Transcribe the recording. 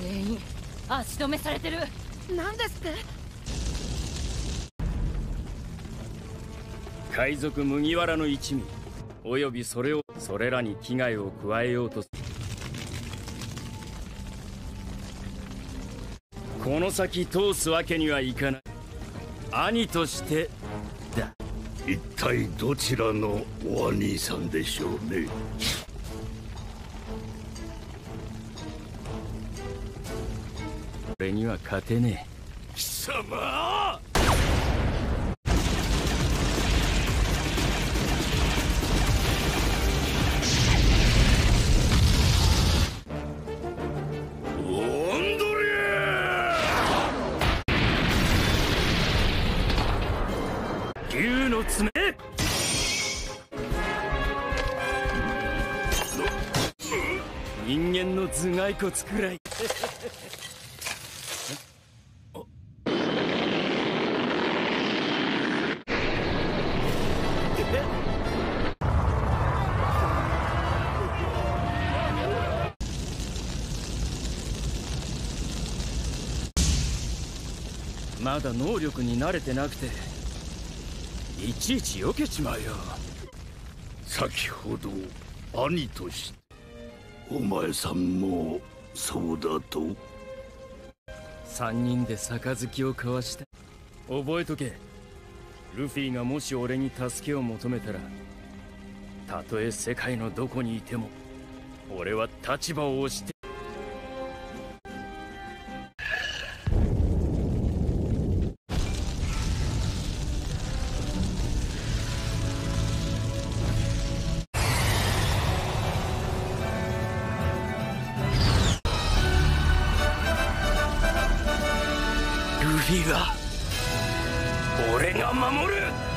全員足止めされてる。 何ですって？ 海賊麦わらの一味およびそれらに危害を加えようとする。この先通すわけにはいかない。兄としてだ。 一体どちらのお兄さんでしょうね。 俺には勝てねえ。 貴様！ 竜の爪。人間の頭蓋骨くらいまだ能力に慣れてなくていちいち避けちまうよ。 先ほど兄としてお前さんもそうだと。 3人で杯を交わした。覚えとけ。ルフィがもし俺に助けを求めたら、たとえ世界のどこにいても俺は立場を押して。ルフィが俺が守る。